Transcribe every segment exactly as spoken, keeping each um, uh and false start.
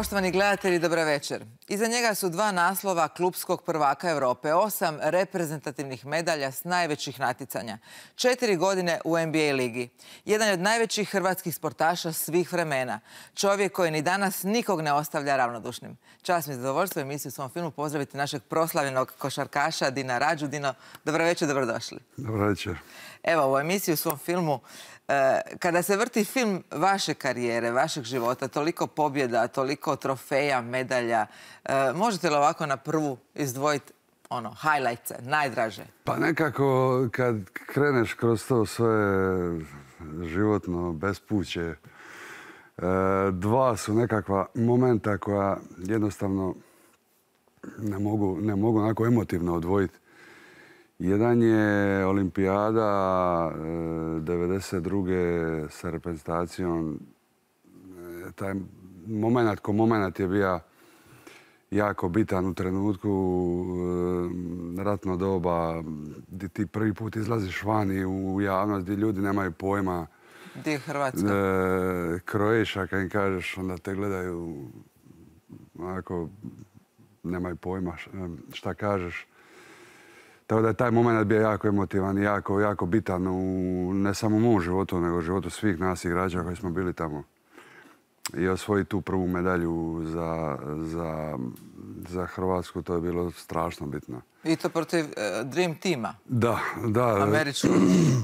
Poštovani gledatelji, dobra večer. Iza njega su dva naslova klupskog prvaka Europe, osam reprezentativnih medalja s najvećih natjecanja, četiri godine u N B A ligi. Jedan je od najvećih hrvatskih sportaša svih vremena. Čovjek koji ni danas nikog ne ostavlja ravnodušnim. Čast mi je zadovoljstvo u emisiji u svom filmu pozdraviti našeg proslavljenog košarkaša Dina Radžu. Dino, dobra večer, dobrodošli. Dobra večer. Evo, u emisiji u svom filmu, kada se vrti film vaše karijere, vašeg života, toliko pobjeda, toliko trofeja, medalja, možete li ovako na prvu izdvojiti ono, highlights, najdraže? Pa nekako kad kreneš kroz to svoje životno bespuće, dva su nekakva momenta koja jednostavno ne mogu, ne mogu onako emotivno odvojiti. Jedan je olimpijada devedeset druge sa reprezentacijom. Taj moment ko moment je bio jako bitan u trenutku, ratno doba, gdje ti prvi put izlaziš vani u javnost, gdje ljudi nemaju pojma. Gdje je Hrvatska? Kroješa, kad im kažeš, onda te gledaju, onako, nemaju pojma šta kažeš. Tako da je taj moment bio jako emotivan i jako, jako bitan u ne samo u mom životu, nego u životu svih nas igrača koji smo bili tamo. I osvojiti tu prvu medalju za, za, za Hrvatsku, to je bilo strašno bitno. I to protiv uh, Dream Teama? Da, da. Američkog.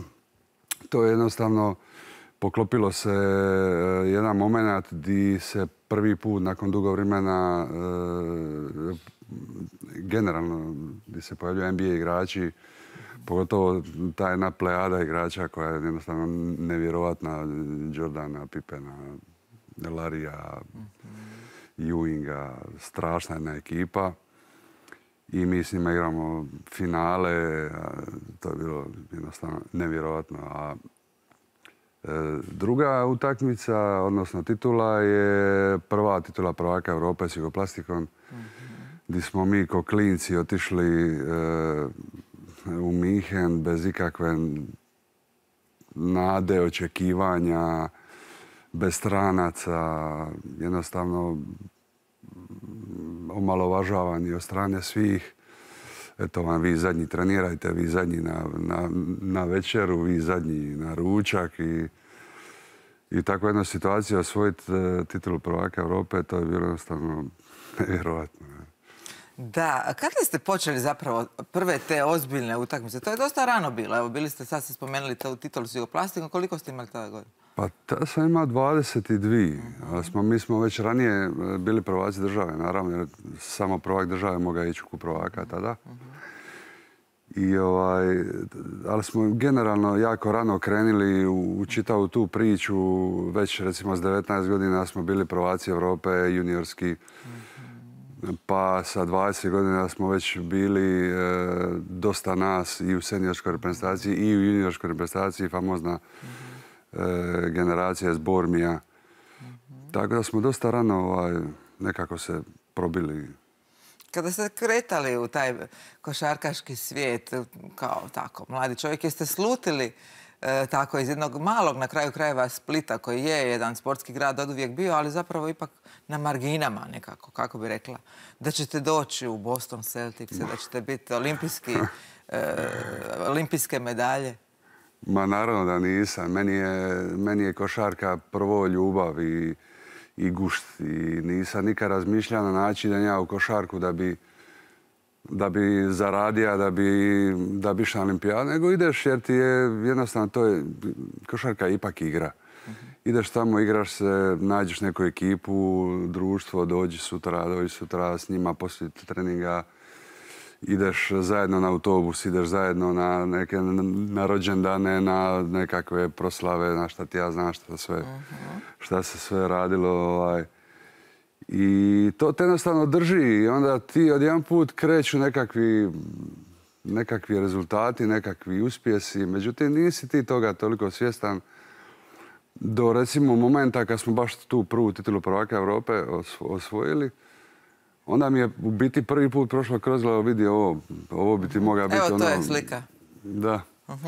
To je jednostavno poklopilo se uh, jedan moment gdje se prvi put nakon dugo vremena uh, generalno gdje se pojavljaju N B A igrači, pogotovo ta jedna plejada igrača koja je jednostavno nevjerovatna, Jordana, Pippena, Larija, Ewinga, strašna jedna ekipa. I mi s njima igramo finale, to je bilo jednostavno nevjerovatno. A druga utakmica, odnosno titula, je prva titula prvaka Europe s Jugoplastikom, gdje smo mi ko klinci otišli e, u Minhen bez ikakve nade, očekivanja, bez stranaca, jednostavno omalovažavani od strane svih. Eto vam, vi zadnji trenirajte, vi zadnji na, na, na večeru, vi zadnji na ručak. I, i tako jedna situacija, osvojiti e, titulu prvaka Europe, to je bilo jednostavno nevjerovatno. Da, a kada ste počeli zapravo prve te ozbiljne utakmice? To je dosta rano bilo. Evo, bili ste, sad ste spomenuli tu titulu s Jugoplastikom. Koliko ste imali tada godina? Pa tada sam imao dvadeset dvije. Ali smo, mi smo već ranije bili prvaci države, naravno, jer samo prvak države mogao ići u prvaka tada. I ovaj, ali smo generalno jako rano krenuli u, u čitavu tu priču. Već recimo s devetnaest godina smo bili prvaci Europe, juniorski. Pa sa dvadeset godina smo već bili e, dosta nas i u seniorskoj reprezentaciji i u juniorskoj reprezentaciji, famozna e, generacija Zbormija. Mm-hmm. Tako da smo dosta rano ovaj, nekako se probili. Kada ste kretali u taj košarkaški svijet, kao tako, mladi čovjek, jeste slutili e, tako iz jednog malog, na kraju krajeva, Splita, koji je jedan sportski grad oduvijek bio, ali zapravo ipak na marginama nekako, kako bi rekla, da ćete doći u Boston Celtics, da ćete biti olimpijski, e, olimpijske medalje? Ma naravno da nisam. Meni je, meni je košarka prvo ljubav i, i gušt. I nisam nikad razmišljao na način da ja u košarku da bi, da bi zaradio, da bi, da bi išao na olimpijadu, nego ideš jer ti je jednostavno to je, košarka je ipak igra. Ideš tamo, igraš se, nađeš neku ekipu, društvo, dođi sutra, dođi sutra s njima poslije treninga. Ideš zajedno na autobus, ideš zajedno na neke na rođendane, na nekakve proslave, na šta ti ja znam šta sve, šta se sve radilo. Ovaj. I to te jednostavno drži i onda ti odjedan put kreću nekakvi, nekakvi rezultati, nekakvi uspjesi. Međutim, nisi ti toga toliko svjestan do recimo momenta kad smo baš tu prvu titulu prvaka Europe osvojili. Onda mi je u biti prvi put prošlo kroz glavu, vidi ovo, ovo bi ti mogao biti ono... Evo, to je slika. Da. Uh-huh.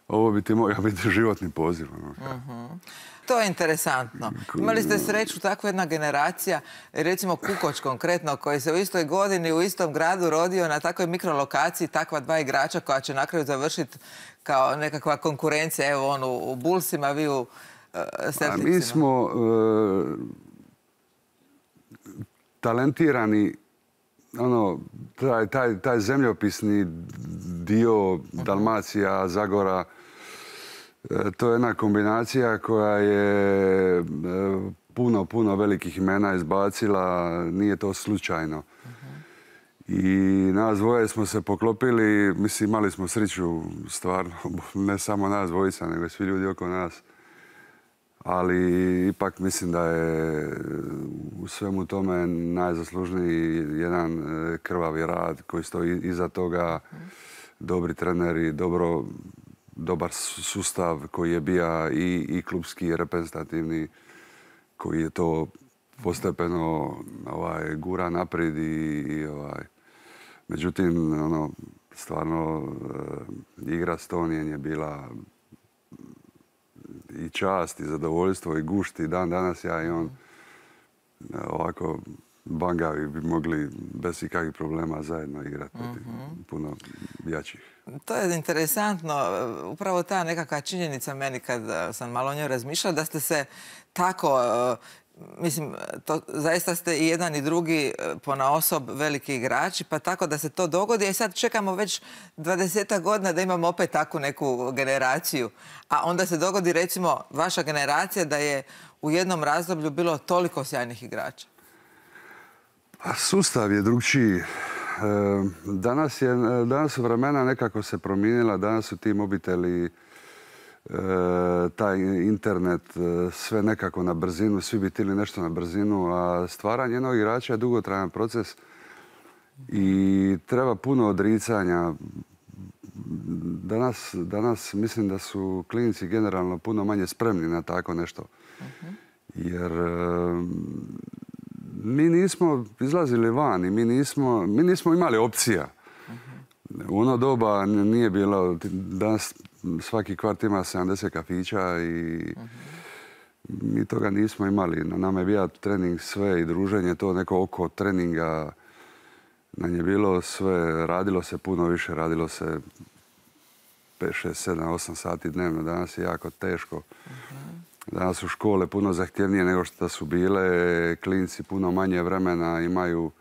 ovo bi ti mogao biti životni poziv. To je interesantno. Imali ste sreću, takva jedna generacija, recimo Kukoč konkretno, koji se u istoj godini u istom gradu rodio na takvoj mikrolokaciji, takva dva igrača koja će na kraju završiti kao nekakva konkurencija, evo on u Bullsima, vi u Celticsima. Mi smo talentirani, ono, taj, taj, taj zemljopisni dio Dalmacija, Zagora, to je jedna kombinacija koja je puno, puno velikih imena izbacila, nije to slučajno. I nas dvoje smo se poklopili, mislim, imali smo sreću stvarno, ne samo nas dvojica, nego i svi ljudi oko nas. Ali ipak mislim da je u svemu tome najzaslužniji jedan krvavi rad koji stoji iza toga, dobri treneri, dobro, dobar sustav koji je bio i, i klubski i reprezentativni, koji je to postepeno ovaj, gura naprijed i, i ovaj. Međutim, ono, stvarno igra s Tonijem je bila i čast, i zadovoljstvo, i gušt, i dan danas ja i on ovako bangavi bi mogli bez ikakvih problema zajedno igrati protiv puno jačih. To je interesantno. Upravo ta nekakva činjenica meni kad sam malo o njoj razmišljala, da ste se tako, mislim, to, zaista ste i jedan i drugi ponaosob veliki igrači, pa tako da se to dogodi. I sad čekamo već dvadesetak godina da imamo opet takvu neku generaciju. A onda se dogodi, recimo, vaša generacija da je u jednom razdoblju bilo toliko sjajnih igrača. Pa sustav je drugčiji. Danas, je, danas su vremena nekako se promijenila, danas su ti mobiteli, taj internet, sve nekako na brzinu, svi bi htjeli nešto na brzinu, a stvaranje jednog igrača je dugotrajan proces i treba puno odricanja. Danas, danas mislim da su klinici generalno puno manje spremni na tako nešto. Jer mi nismo izlazili van i mi nismo, mi nismo imali opcija. U ono doba nije bilo, danas svaki kvart ima sedamdeset kafića i mi toga nismo imali. Na nama je bio trening sve i druženje, to neko oko treninga. Na nje je bilo sve, radilo se puno više, radilo se pet, šest, sedam, osam sati dnevno. Danas je jako teško. Danas su škole puno zahtjevnije nego što su bile. Klinci puno manje vremena imaju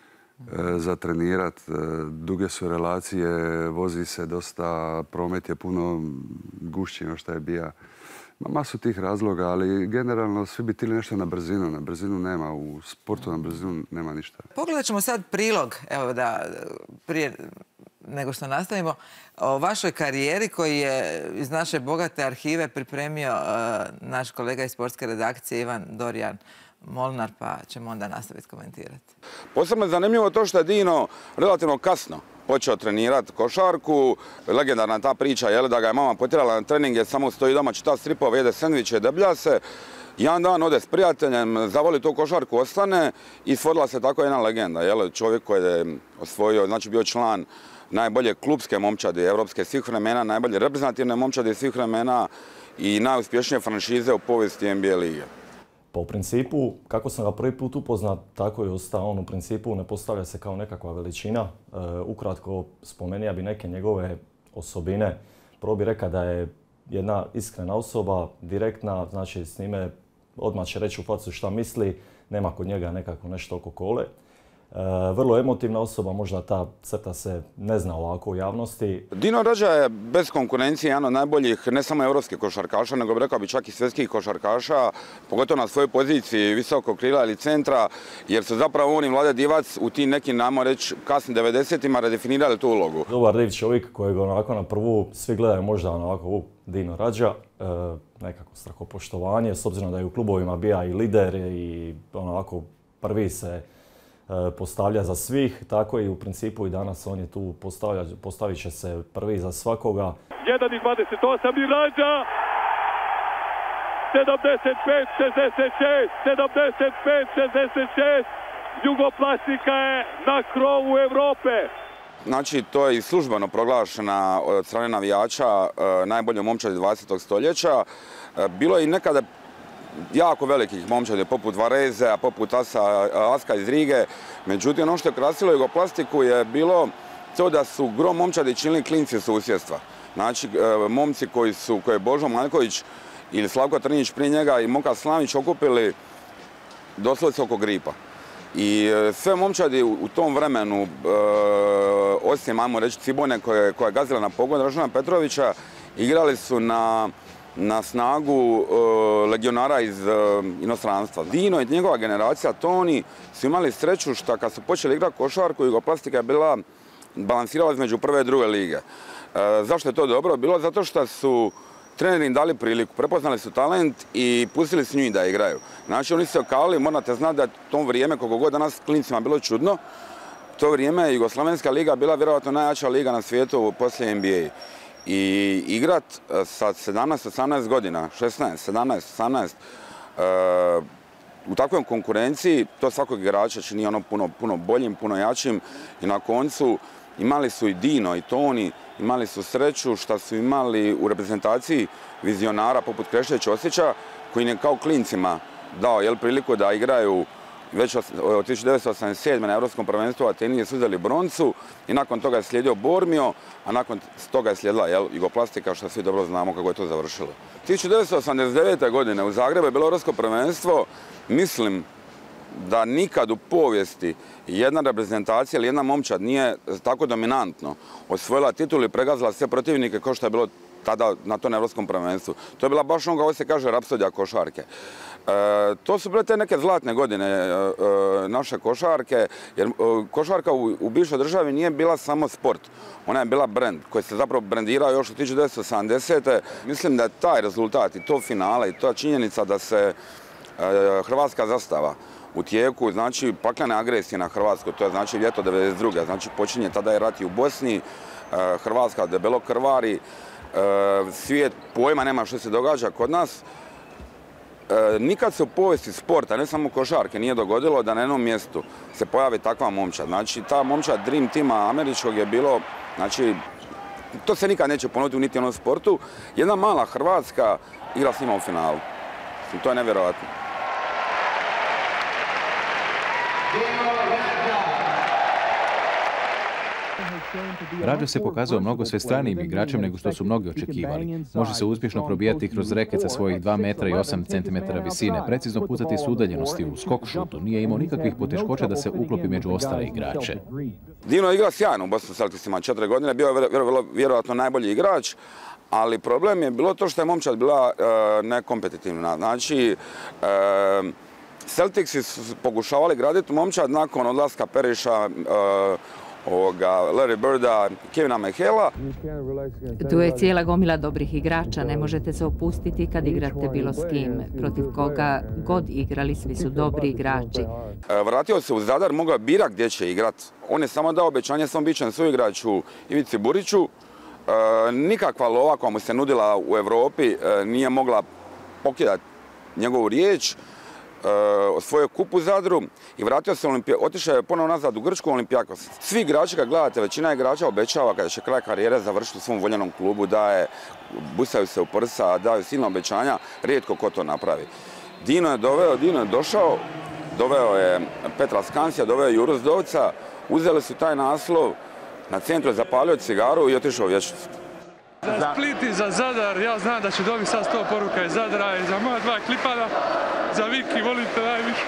za trenirat. Duge su relacije, vozi se dosta, promet je puno gušći nego što je bija. Masu tih razloga, ali generalno svi bi htjeli nešto na brzinu. Na brzinu nema, u sportu na brzinu nema ništa. Pogledat ćemo sad prilog, evo da prije nego što nastavimo, o vašoj karijeri koji je iz naše bogate arhive pripremio naš kolega iz sportske redakcije Ivan Dorijan Molnar, pa ćemo onda nastaviti komentirati. Posebno je zanimljivo to što je Dino relativno kasno počeo trenirati košarku. Legendarna ta priča je da ga je mama potjerala na treninge, samo stoji doma, čita stripove, jede sendviče, deblja se. Jedan dan ode s prijateljem, zavoli tu košarku, ostane i stvorila se tako jedna legenda. Jel? Čovjek koji je osvojio, znači bio član najbolje klubske momčadi evropske svih vremena, najbolje reprezentativne momčadi svih vremena i najuspješnije franšize u povijesti N B A lige. Pa u principu, kako sam ga prvi put upoznat, tako je ostao. On u principu ne postavlja se kao nekakva veličina. E, ukratko spomenija bi neke njegove osobine. Prvo bi rekao da je jedna iskrena osoba, direktna, znači s njime odmah će reći u facu šta misli, nema kod njega nekako nešto oko kole. E, vrlo emotivna osoba, možda ta crta se ne zna ovako u javnosti. Dino Radža je bez konkurencije jedan od najboljih ne samo evropskih košarkaša, nego bi rekao bi čak i svjetskih košarkaša, pogotovo na svojoj poziciji visokog krila ili centra, jer su zapravo on i Vlade Divac u tim nekim, namo reći, kasnim devedesetima redefinirali tu ulogu. Dobar div čovjek kojeg onako na prvu svi gledaju možda onako u Dino Radža, e, nekako strahopoštovanje, s obzirom da je u klubovima bija i lider i onako prvi se postavlja za svih, tako i u principu i danas on je tu, postavlja, postavit će se prvi za svakoga. jedan i dvadeset osam i Radža, sedamdeset pet šezdeset šest, sedamdeset pet šezdeset šest, Jugoplastika je na krovu Evrope. Znači, to je i službeno proglašena od strane navijača najboljom momčadi dvadesetog stoljeća. Bilo je i nekada jako velikih momčadi, poput Vareze, poput Asa, Aska iz Rige. Međutim, ono što je krasilo Jugoplastiku je bilo to da su gro momčadi činili klinci susjedstva. Znači, momci koji su, koje je Božo Maljković ili Slavko Trnjić prije njega i Moka Slanić okupili doslovce oko gripa. I sve momčadi u tom vremenu, osim, ajmo reći, Cibone koja je gazila na pogon Dražena Petrovića, igrali su na, na snagu legionara iz inostranstva. Dino i njegova generacija, Toni, su imali sreću što kad su počeli igrati košarku, Jugoplastika je bila balansirala između prve i druge lige. Zašto je to dobro? Bilo zato što su treneri im dali priliku, prepoznali su talent i pustili su njih da igraju. Znači, oni su se okalili, morate znati da je to vrijeme, koliko god danas klincima bilo čudno, to vrijeme Jugoslavenska liga bila vjerojatno najjača liga na svijetu poslije N B A. I igrat sa sedamnaest osamnaest godina, šesnaest, sedamnaest, osamnaest, u takvoj konkurenciji, to svakog igrača čini ono puno, puno boljim, puno jačim i na koncu imali su i Dino i Toni, imali su sreću što su imali u reprezentaciji vizionara poput Kreše Ćosića, koji je kao klincima dao jel, priliku da igraju već od tisuću devetsto osamdeset sedme. na Europskom prvenstvu Ateni su uzeli broncu i nakon toga je slijedio Bormio, a nakon toga je slijedila jel, Jugoplastika, što svi dobro znamo kako je to završilo. tisuću devetsto osamdeset devete. godine u Zagrebu je bilo Europsko prvenstvo, mislim da nikad u povijesti jedna reprezentacija ili jedna momčad nije tako dominantno osvojila titul i pregazila sve protivnike kao što je bilo tada na tom Europskom prvenstvu. To je bila baš ono kako se kaže rapsodija košarke. E, to su bile te neke zlatne godine e, e, naše košarke, jer e, košarka u, u bivšoj državi nije bila samo sport. Ona je bila brend koji se zapravo brendirao još u tisuću devetsto osamdesete. Mislim da je taj rezultat i to finale i ta činjenica da se e, hrvatska zastava u tijeku, znači paklene agresije na Hrvatsku, to je znači ljeto devedeset druge. Znači počinje tada je rat i u Bosni, Hrvatska debelo krvari, svijet pojma nema što se događa kod nas. Nikad se u povijesti sporta, ne samo košarke, nije dogodilo da na jednom mjestu se pojavi takva momčad. Znači ta momčad Dream Teama američkog je bilo, znači to se nikad neće ponoviti u niti jednom sportu. Jedna mala Hrvatska igra s njima u finalu. To je nevjerojatno. Rađa se pokazao mnogo svestranijim igračem nego što su mnogi očekivali. Može se uspješno probijati kroz reket sa svojih dva metra i osam centimetara visine, precizno pucati s udaljenosti u skok šutu. Nije imao nikakvih poteškoća da se uklopi među ostale igrače. Dino je igrao sjajno u Boston Celticsima, četiri godine, bio je vjerojatno najbolji igrač, ali problem je bilo to što je momčad bila e, nekompetitivna. Znači, e, Celticsi su pokušavali graditi momčad nakon odlaska Periša, e, ovoga, Larry Birda, Kevina McHale'a. Tu je cijela gomila dobrih igrača, ne možete se opustiti kad igrate bilo s kim. Protiv koga god igrali, svi su dobri igrači. Vratio se u Zadar, mogao bira gdje će igrat. On je samo dao obećanje svom bićem suigraču Ivici Buriću. Nikakva lova koja mu se nudila u Europi nije mogla pokidati njegovu riječ. Osvojio kup u Zadru i vratio se u Olimpijak. Otišao je ponovno nazad u Grčku Olimpijakos. Svi igrači kad gledate, većina igrača obećava kada će kraj karijere završiti u svom voljenom klubu, daje, busaju se u prsa, daju silna obećanja, rijetko ko to napravi. Dino je doveo, Dino je došao, doveo je Petra Skansija, doveo je Juru Zdovca, uzeli su taj naslov, na centru je zapalio cigaru i otišao u vječnicu. Za Split i za Zadar, ja znam da ću dobiti sad sto poruka iz Zadara i za moja dva klipana, za Viki, volite najviše.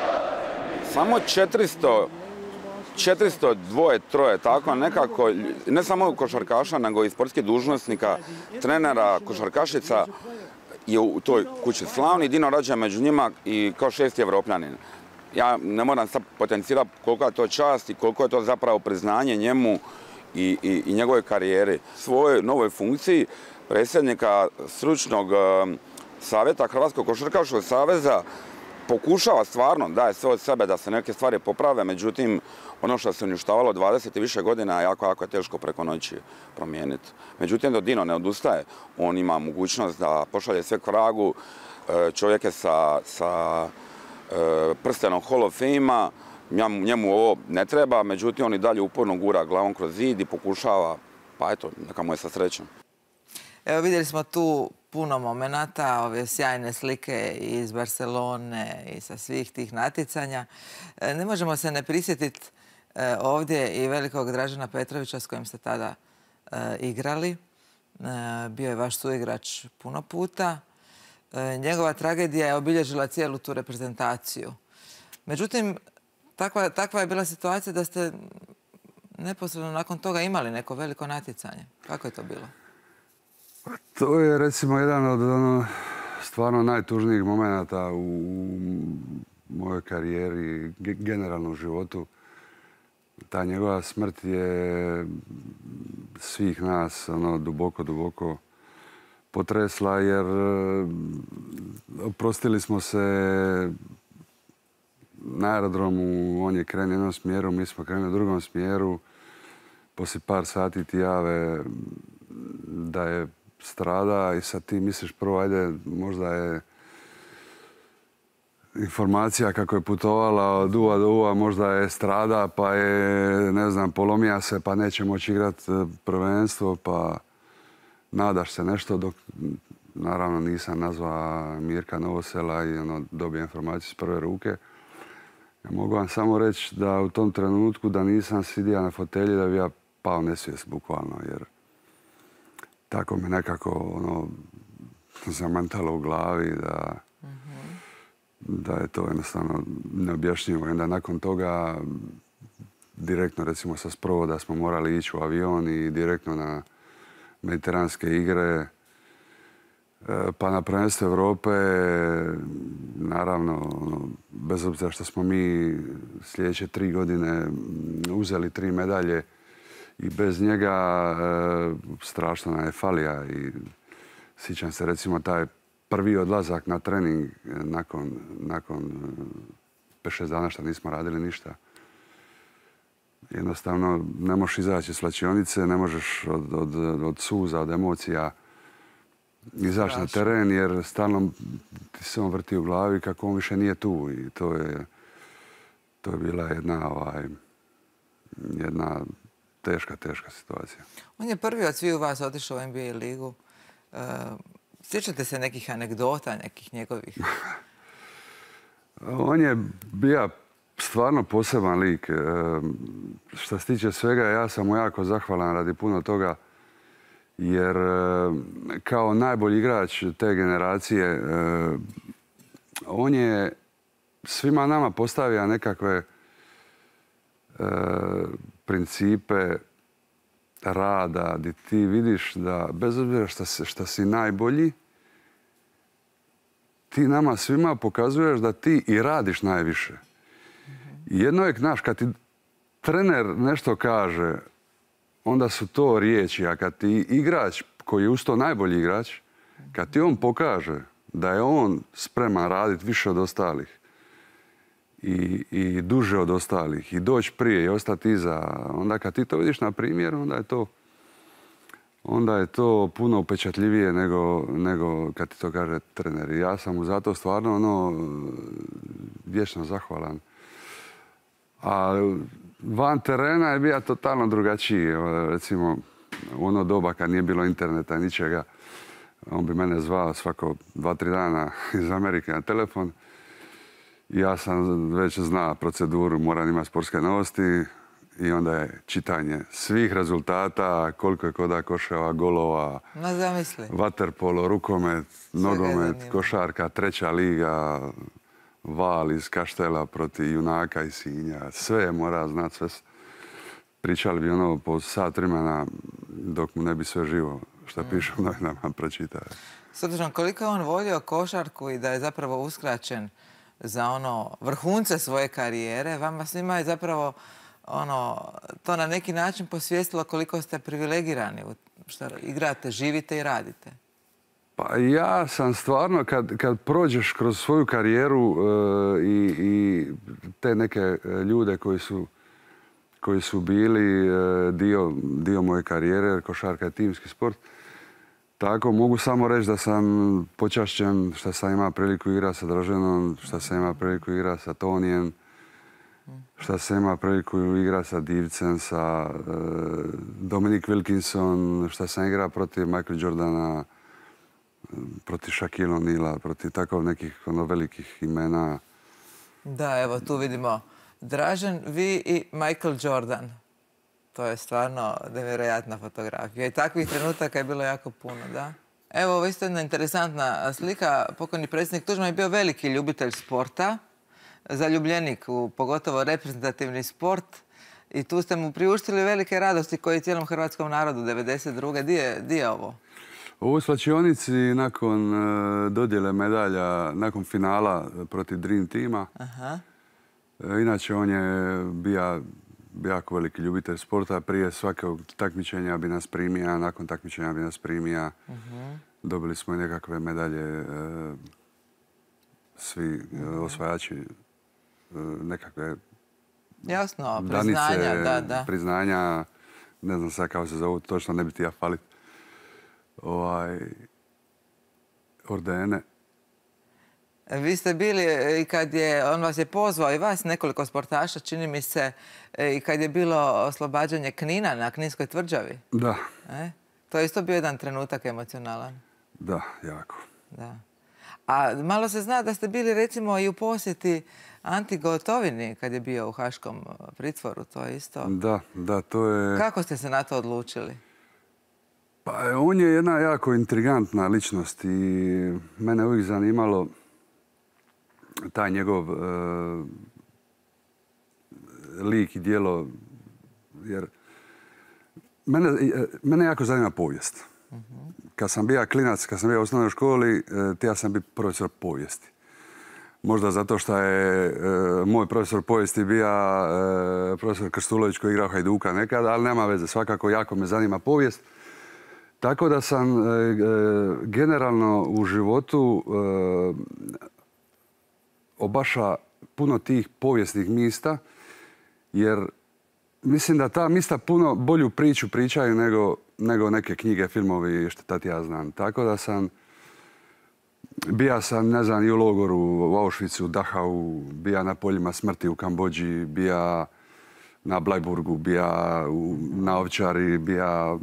Samo četiristo, četiristo dvoje, troje, tako nekako, ne samo košarkaša, nego i sportskih dužnosnika, trenera, košarkašica je u toj kući slavni. Dino rađa među njima i kao šesti Evropljanin. Ja ne moram sad potencirati koliko je to čast i koliko je to zapravo priznanje njemu i, i, i njegove karijere. Svojoj novoj funkciji predsjednika stručnog um, savjeta Hrvatskog košarkaškog saveza pokušava stvarno, daje sve od sebe da se neke stvari poprave, međutim ono što se uništavalo dvadeset i više godina jako, jako je teško preko noći promijeniti. Međutim, do Dino ne odustaje. On ima mogućnost da pošalje sve k vragu, čovjek je sa, sa prstenom Hall of Fame-a, njemu ovo ne treba, međutim on i dalje uporno gura glavom kroz zid i pokušava, pa eto, neka mu je sa srećom. Evo vidjeli smo tu puno momenata, ove sjajne slike iz Barcelone i sa svih tih natjecanja. Ne možemo se ne prisjetiti ovdje i velikog Dražena Petrovića s kojim ste tada igrali. Bio je vaš suigrač puno puta. Njegova tragedija je obilježila cijelu tu reprezentaciju. Međutim, takva, takva je bila situacija da ste neposredno nakon toga imali neko veliko natjecanje. Kako je to bilo? To je recimo jedan od ono, stvarno najtužnijih momenata u mojoj karijeri, generalnom životu. Ta njegova smrt je svih nas ono, duboko, duboko potresla jer oprostili smo se na aerodromu, on je krenuo u jednom smjeru, mi smo krenuli u drugom smjeru. Poslije par sati ti jave da je strada i sad ti misliš prvo, ajde, možda je informacija kako je putovala od uva do uva, možda je strada, pa je, ne znam, polomija se, pa neće moći igrati prvenstvo, pa nadaš se nešto, dok naravno nisam nazvao Mirka Novosela i ono, dobio informaciju s prve ruke. Ja mogu vam samo reći da u tom trenutku da nisam sidio na fotelji da bi ja pao nesvijest, bukvalno, jer tako mi nekako ono, zamantalo u glavi da, mm-hmm. da je to jednostavno neobjašnjivo. I onda nakon toga direktno recimo sa sprovoda smo morali ići u avion i direktno na mediteranske igre, pa na prvenstvo Europe, naravno, ono, bez obzira što smo mi sljedeće tri godine uzeli tri medalje, i bez njega e, strašno nam je falija i sjećam se recimo taj prvi odlazak na trening nakon, nakon pet šest dana što nismo radili ništa. Jednostavno ne možeš izaći iz slačionice, ne možeš od, od, od suza, od emocija izaći na teren jer stalno ti se on vrti u glavi kako on više nije tu i to je, to je bila jedna, ovaj, jedna teška, teška situacija. On je prvi od svih vas otišao u N B A ligu. Uh, sjećate se nekih anegdota, nekih njegovih? On je bio stvarno poseban lik. E, što se tiče svega, ja sam mu jako zahvalan radi puno toga, jer e, kao najbolji igrač te generacije, e, on je svima nama postavio nekakve e, principe rada gdje ti vidiš da bez obzira što si, što si najbolji, ti nama svima pokazuješ da ti i radiš najviše. I jedno je, znaš, kad ti trener nešto kaže, onda su to riječi, a kad ti igrač, koji je uz to najbolji igrač, kad ti on pokaže da je on spreman raditi više od ostalih i, i duže od ostalih i doći prije i ostati iza, onda kad ti to vidiš na primjer, onda je to onda je to puno upečatljivije nego, nego kad ti to kaže trener. I ja sam mu zato stvarno ono, vječno zahvalan. A van terena je bio totalno drugačiji. Recimo, u ono doba kad nije bilo interneta, ničega, on bi mene zvao svako dva, tri dana iz Amerike na telefon. Ja sam već znao proceduru, moram imati sportske novosti i onda je čitanje svih rezultata, koliko je koda koševa, golova, vaterpolo, rukomet, nogomet, košarka, treća liga, Val iz Kaštela protiv Junaka i Sinja. Sve je mora znati, sve. Pričali bi ono po sat vremena dok mu ne bi sve živo što piše u novinama pročitao. S obzirom koliko je on volio košarku i da je zapravo uskraćen za ono vrhunce svoje karijere, vama svima je zapravo ono, to na neki način posvijestilo koliko ste privilegirani, što igrate, živite i radite. Pa ja sam stvarno, kad, kad prođeš kroz svoju karijeru e, i, i te neke ljude koji su, koji su bili e, dio, dio moje karijere, jer košarka je timski sport, tako mogu samo reći da sam počašćen što sam imao priliku igrati sa Draženom, što sam imao priliku igrati sa Tonijem, šta se ima priliku igra sa Divcem, sa uh, Dominic Wilkinson, šta sam igra protiv Michael Jordana, protiv Shaquille O'Neala, protiv tako nekih ono, velikih imena. Da, evo tu vidimo Dražen, vi i Michael Jordan. To je stvarno nevjerojatna fotografija. I takvih trenutaka je bilo jako puno, da? Evo, ovo isto jedna interesantna slika. Pokojni predsjednik Tuđman je bio veliki ljubitelj sporta, zaljubljenik u pogotovo reprezentativni sport. I tu ste mu priuštili velike radosti koji je cijelom hrvatskom narodu devedeset druge. Di je ovo? U ovoj svlačionici nakon uh, dodjele medalja, nakon finala protiv Dream Teama. Aha. Uh, inače, on je bio jako veliki ljubitelj sporta. Prije svakog takmičenja bi nas primija, nakon takmičenja bi nas primija. Uh-huh. Dobili smo i nekakve medalje, uh, svi uh, osvajači, uh, nekakve Jasno, danice, priznanja, da, da. priznanja, ne znam sad kako se zovu, točno ne bi ti ja falit. Ovaj, ordene. Vi ste bili i kad je, on vas je pozvao i vas nekoliko sportaša, čini mi se, i kad je bilo oslobađanje Knina na Kninskoj tvrđavi. Da. E? To je isto bio jedan trenutak emocionalan. Da, jako. Da. A malo se zna da ste bili recimo i u posjeti Anti Gotovini kad je bio u haškom pritvoru, to je isto. Da, da, to je... Kako ste se na to odlučili? Pa on je jedna jako intrigantna ličnost i mene uvijek zanimalo taj njegov uh, lik i djelo, jer mene, mene jako zanima povijest. Uh-huh. Kad sam bio klinac, kad sam bio u osnovnoj školi, uh, ja sam bio profesor povijesti. Možda zato što je uh, moj profesor povijesti bio uh, profesor Krstulović koji je igrao Hajduka nekada, ali nema veze, svakako jako me zanima povijest. Tako da sam e, generalno u životu e, obaša puno tih povijesnih mista, jer mislim da ta mista puno bolju priču pričaju nego, nego neke knjige, filmovi, što tad ja znam. Tako da sam, bija sam, ne znam, i u logoru, u Auschwitzu, Dachau, bija na poljima smrti u Kambodži, bija na Blajburgu, bija u, na Ovčari, bija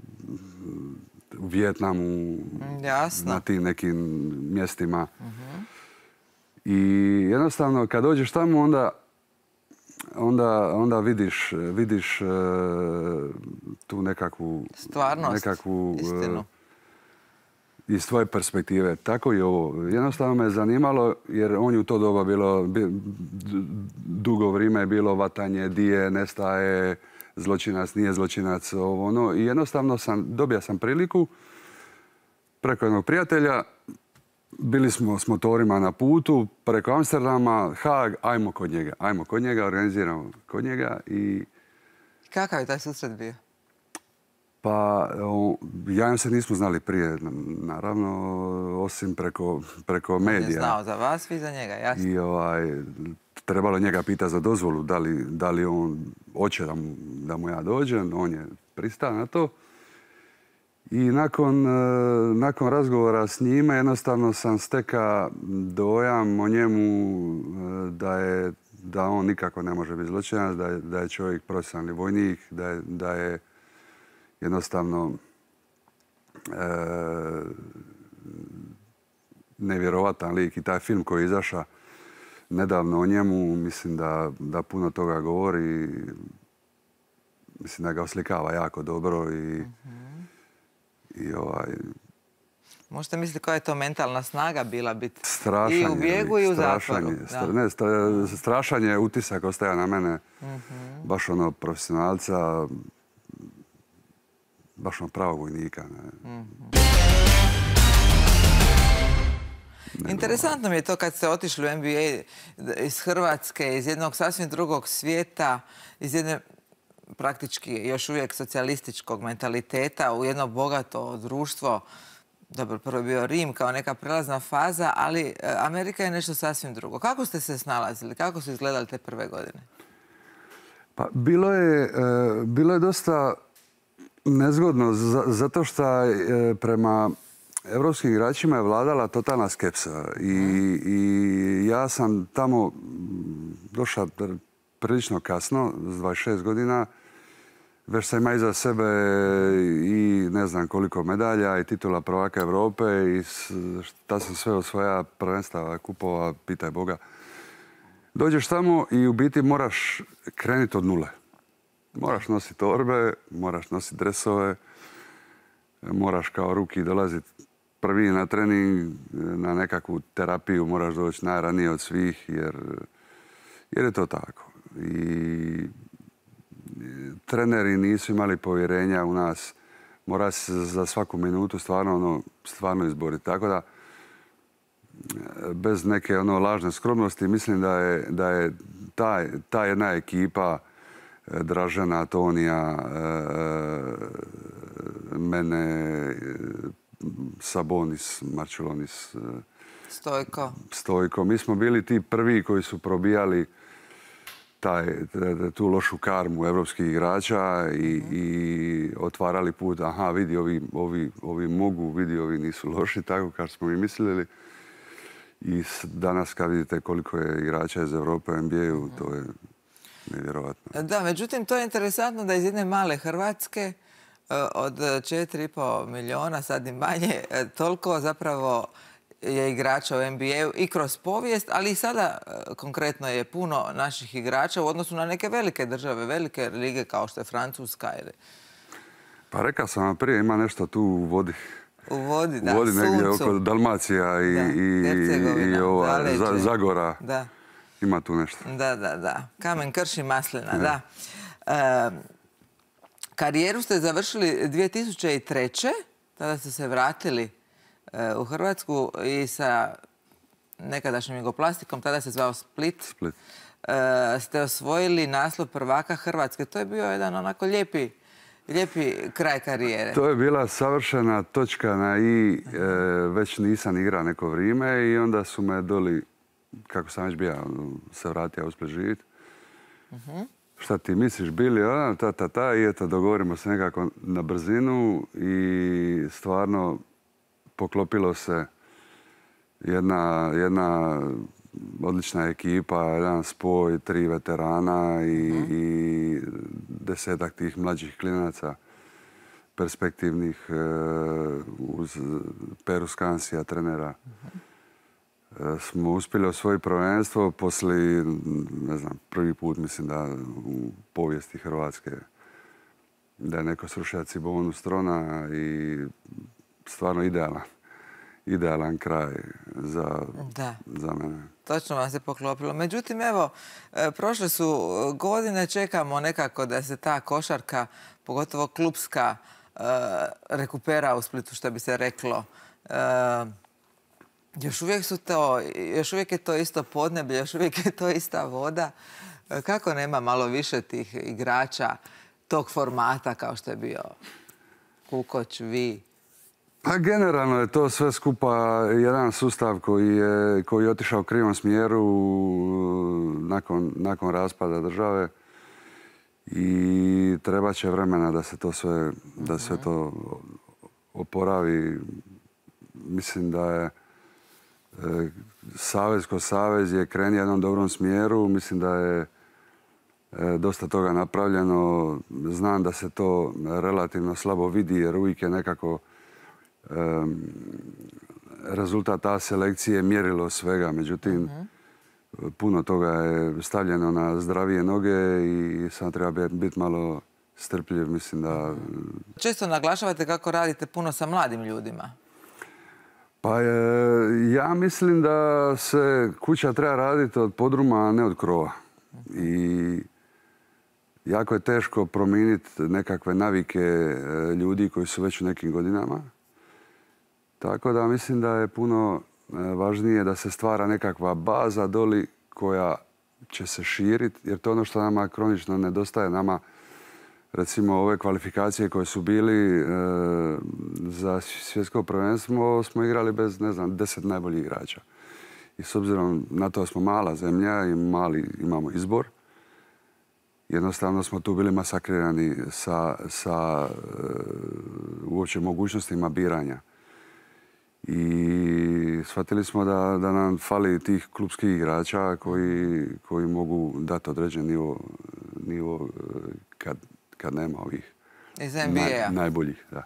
u Vijetnamu, Jasno. Na tim nekim mjestima. Uh-huh. I jednostavno, kad dođeš tamo, onda, onda, onda vidiš, vidiš uh, tu nekakvu... Stvarnost, nekakvu, istinu. Uh, iz tvoje perspektive. Tako i ovo. Jednostavno me zanimalo, jer on je u to doba bilo... Dugo vrijeme je bilo vatanje, dije, nestaje... zločinac, nije zločinac, ovo ono. I jednostavno sam, dobio sam priliku preko jednog prijatelja. Bili smo s motorima na putu, preko Amsterdama, Haag, ajmo kod njega. Ajmo kod njega, organiziramo kod njega i... Kakav je taj susret bio? Pa, o, ja im se nismo znali prije, naravno, osim preko, preko medija. On je znao za vas, vi za njega, jasno. I ovaj... Trebalo njega pitati za dozvolu, da li, da li on hoće da mu, da mu ja dođem. On je pristao na to. I nakon, nakon razgovora s njime jednostavno sam stekao dojam o njemu da, je, da on nikako ne može biti zločinac, da je, da je čovjek profesionalni vojnik, da je, da je jednostavno e, nevjerovatan lik. I taj film koji je izašao nedavno o njemu, mislim da, da puno toga govori. Mislim da ga oslikava jako dobro i, uh-huh. i ovaj... Možete misliti koja je to mentalna snaga bila biti strašan i u bijegu i u zatvoru. Stra, ne, stra, strašan je utisak ostaje na mene. Uh-huh. Baš ono profesionalca, baš ono pravog vojnika. Ne. Uh-huh. Interesantno mi je to kad ste otišli u N B A iz Hrvatske, iz jednog sasvim drugog svijeta, iz jedne praktički još uvijek socijalističkog mentaliteta u jedno bogato društvo. Dobro, prvo je bio Rim kao neka prelazna faza, ali Amerika je nešto sasvim drugo. Kako ste se snalazili? Kako su izgledali te prve godine? Pa bilo je, bilo je dosta nezgodno, zato što prema evropskim igračima je vladala totalna skepsa. I, i ja sam tamo došao prilično kasno, s dvadeset šest godina. Već sam ima iza sebe i ne znam koliko medalja i titula prvaka Europe i šta sam sve osvaja prvenstava, kupova, pitaj Boga. Dođeš tamo i u biti moraš krenuti od nule. Moraš nositi torbe, moraš nositi dresove, moraš kao ruki dolaziti prvi na trening, na nekakvu terapiju, moraš doći najranije od svih jer, jer je to tako. I treneri nisu imali povjerenja u nas. Mora se za svaku minutu stvarno, ono, stvarno izboriti. Tako da, bez neke ono, lažne skromnosti, mislim da je, da je ta, ta jedna ekipa Dražena, Tonija, mene, Sabonis, Marčulonis, Stojko. Stojko. Mi smo bili ti prvi koji su probijali taj, tu lošu karmu evropskih igrača i, i otvarali put. Aha, vidi, ovi, ovi, ovi mogu, vidi, ovi nisu loši, tako kao smo i mislili. I danas kad vidite koliko je igrača iz Europe u N B A-u, to je nevjerovatno. Da, međutim, to je interesantno da iz jedne male Hrvatske od četiri i pol miliona, sad i manje, toliko zapravo je igrača u N B A-u i kroz povijest, ali i sada konkretno je puno naših igrača u odnosu na neke velike države, velike lige kao što je Francuska. Ili... Pa rekao sam vam prije, ima nešto tu u vodi. U vodi, da, u vodi negdje suncu. oko Dalmacija i, da, i, i ova, za, Zagora. Da. Ima tu nešto. Da, da, da. Kamen krši maslina, da. da. E, karijeru ste završili dvije tisuće treće. Tada ste se vratili e, u Hrvatsku i sa nekadašnjim Jugoplastikom, tada se zvao Split. Split. E, ste osvojili naslov prvaka Hrvatske. To je bio jedan onako lijepi, lijepi kraj karijere. To je bila savršena točka na i. E, već nisam igrao neko vrijeme i onda su me doli, kako sam već bio, se vratio uspjet živjeti. Uh-huh. Šta ti misliš, bili, a, ta, ta, ta, i eto, dogovorimo se nekako na brzinu i stvarno poklopilo se jedna, jedna odlična ekipa, jedan spoj, tri veterana i, uh-huh. i desetak tih mlađih klinaca perspektivnih e, uz Peru Skansija, trenera. Uh-huh. Smo uspjeli osvojiti prvenstvo poslije, ne znam, prvi put mislim da u povijesti Hrvatske da je neko srušio Cibonu Strona i stvarno idealan, idealan kraj za, za mene. Točno vam se poklopilo. Međutim, evo, prošle su godine, čekamo nekako da se ta košarka, pogotovo klupska, rekupera u Splitu, što bi se reklo. Još uvijek su to, još uvijek je to isto podneblje, još uvijek je to ista voda. Kako nema malo više tih igrača tog formata kao što je bio Kukoč, vi? Pa generalno je to sve skupa jedan sustav koji je, koji je otišao u krivom smjeru nakon, nakon raspada države i treba će vremena da se to sve, da se to oporavi. Mislim da je savez ko savez je krenio u jednom dobrom smjeru. Mislim da je dosta toga napravljeno. Znam da se to relativno slabo vidi jer uvijek je nekako um, rezultat ta selekcije mjerilo svega. Međutim, uh-huh. puno toga je stavljeno na zdravije noge i sad treba biti malo strpljiv. Mislim da... Često naglašavate kako radite puno sa mladim ljudima. Pa ja mislim da se kuća treba raditi od podruma, a ne od krova. I jako je teško promijeniti nekakve navike ljudi koji su već u nekim godinama. Tako da mislim da je puno važnije da se stvara nekakva baza doli koja će se širiti, jer to je ono što nama kronično nedostaje. Nama, recimo, ove kvalifikacije koje su bili e, za svjetsko prvenstvo smo igrali bez, ne znam, deset najboljih igrača. I s obzirom na to smo mala zemlja i mali imamo izbor. Jednostavno smo tu bili masakrirani sa, sa e, uopće mogućnostima biranja. I shvatili smo da, da nam fali tih klupskih igrača koji, koji mogu dati određen nivo, nivo kad, kad nema ovih iz N B A naj, najboljih. Da.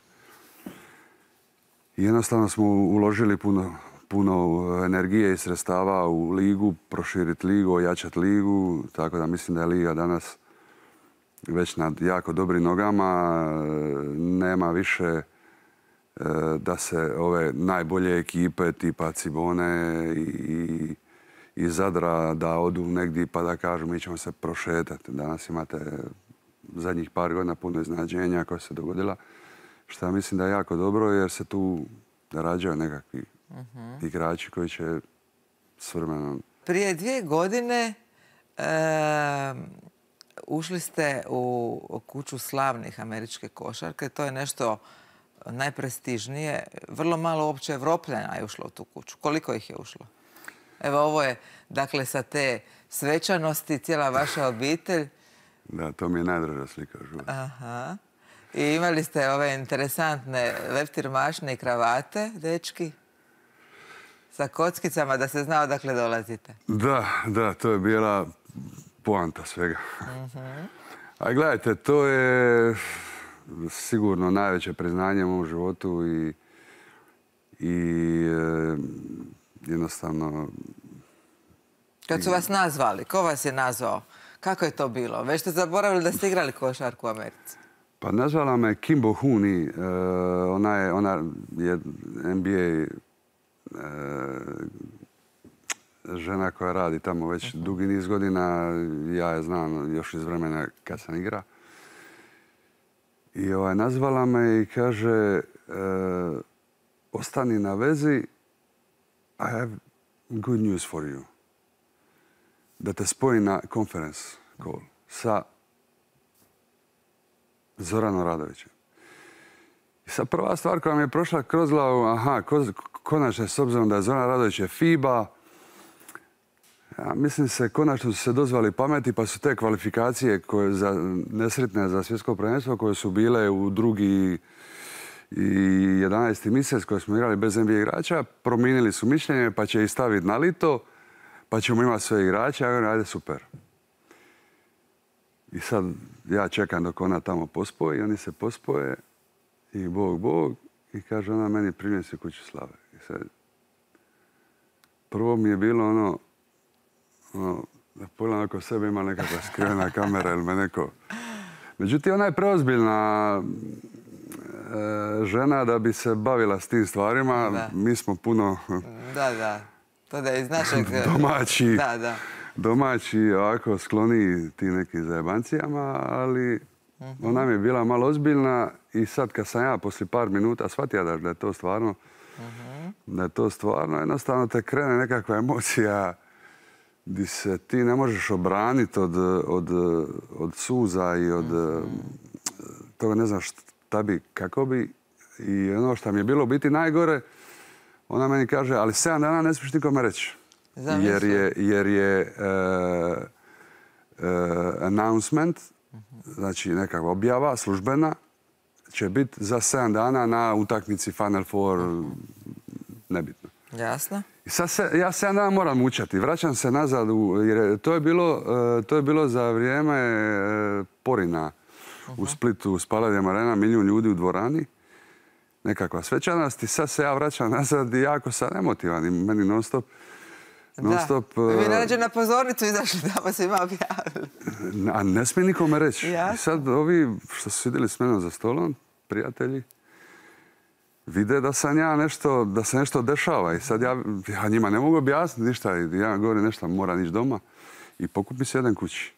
I jednostavno smo uložili puno, puno energije i sredstava u ligu, proširiti ligu, ojačati ligu, tako da mislim da je liga danas već na jako dobrim nogama. Nema više da se ove najbolje ekipe tipa Cibone i, i Zadra da odu negdje pa da kažu mi ćemo se prošetati. Danas imate zadnjih par godina puno iznenađenja koja se dogodila, što mislim da je jako dobro jer se tu rađaju nekakvi uh-huh. igrači koji će s vremenom... Prije dvije godine e, ušli ste u kuću slavnih američke košarke. To je nešto najprestižnije. Vrlo malo uopće Evropljana je ušlo u tu kuću. Koliko ih je ušlo? Evo, ovo je, dakle, sa te svečanosti, cijela vaša obitelj. Da, to mi je najdraža slika. Aha. I imali ste ove interesantne leptirmašne i kravate, dečki, sa kockicama da se zna odakle dolazite. Da, da, to je bila poanta svega. Uh-huh. A gledajte, to je sigurno najveće priznanje u mom životu i, i e, jednostavno... Kad su vas nazvali, ko vas je nazvao? Kako je to bilo? Već ste zaboravili da ste igrali košarku u Americi. Pa nazvala me Kimbo Huni. Uh, ona, je, ona je N B A uh, žena koja radi tamo već uh-huh. dugi niz godina. Ja je znam još iz vremena kad sam igra. I ovaj, nazvala me i kaže uh, ostani na vezi, I have good news for you. Da te spoji na conference call sa Zoranom Radovićem. I sad prva stvar koja mi je prošla kroz glavu, aha, konačno s obzirom da je Zoran Radović je FIBA, ja, mislim se, konačno su se dozvali pameti, pa su te kvalifikacije koje za, nesretne za svjetsko prvenstvo koje su bile u drugi i jedanaesti mjesec koje smo igrali bez N B A igrača, promijenili su mišljenje pa će ih staviti na lito, pa ćemo imati sve igrače, a ajde super. I sad ja čekam dok ona tamo pospoji, oni se pospoje i Bog, Bog, i kaže ona meni prinesi kuću slave. I sad, prvo mi je bilo ono, ono da pogledam oko sebe ima nekakva skrivena kamera ili me neko... Međutim, ona je preozbiljna e, žena da bi se bavila s tim stvarima. Da. Mi smo puno... Da, da. To da je iz našeg... domaći, da, da. domaći ovako skloni ti nekim zajebancijama, ali uh-huh. ona mi je bila malo ozbiljna i sad kad sam ja poslije par minuta shvatio da, da je to stvarno, uh-huh. da je to stvarno, jednostavno te krene nekakva emocija gdje se ti ne možeš obraniti od, od, od suza i od uh-huh. toga ne znaš šta bi, kako bi. I ono što mi je bilo u biti najgore, ona meni kaže, ali sedam dana ne smiješ nikome reći. Jer je, jer je uh, uh, announcement, uh-huh. znači nekakva objava službena, će biti za sedam dana na utakmici Final Four, uh-huh. nebitno. Jasno. I sad se, ja sedam dana moram učati. Vraćam se nazad, u, jer to je bilo, uh, to je bilo za vrijeme uh, Porina uh-huh. u Splitu, u Spaladium Arena, milijun ljudi u dvorani. Nekakva svečanost i sad se ja vraćam nazad i jako sam emotivan i meni non stop... Non stop, da, vi nađe na pozornicu izašli tamo se ima objavili. A ne smije nikome reći. I sad ovi što su sjedili s menom za stolom, prijatelji, vide da sam ja nešto, da se nešto dešava i sad ja, ja njima ne mogu objasniti ništa i ja govorim nešto, moram ići doma i pokupi se jedan kući.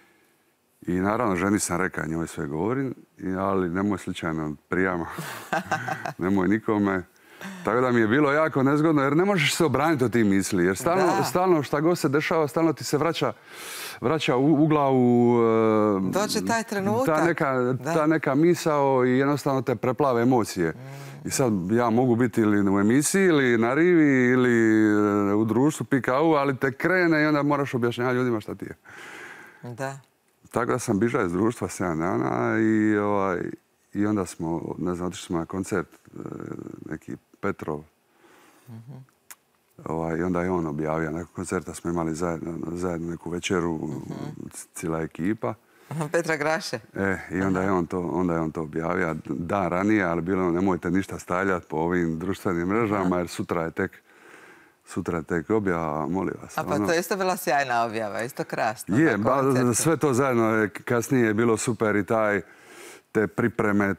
I naravno, ženi sam rekao, njoj sve govorim, ali nemoj slučajno prijama, nemoj nikome. Tako da mi je bilo jako nezgodno, jer ne možeš se obraniti od tih misli. Jer stalno, stalno šta god se dešava, stalno ti se vraća, vraća u, u glavu uh, doće taj trenutak. Ta neka, ta neka misao i jednostavno te preplave emocije. Mm. I sad ja mogu biti ili u emisiji, ili na rivi, ili uh, u društvu, pikau, ali te krene i onda moraš objašnjavati ljudima šta ti je. Da. Tako da sam bižao iz društva sedam dana i, ovaj, i onda smo, ne znam, otišli smo na koncert, neki Petrov, I onda je on objavio. Nakon koncerta smo imali zajedno neku večeru, cijela ekipa. Petra Graše. E, i onda je on to, onda je on to objavio dan ranije, ali bilo nemojte ništa stavljati po ovim društvenim mrežama, jer sutra je tek Sutra je tek objava, molim vas. A pa to je isto bila sjajna objava, isto krasno. Je, sve to zajedno je kasnije je bilo super i taj, te pripreme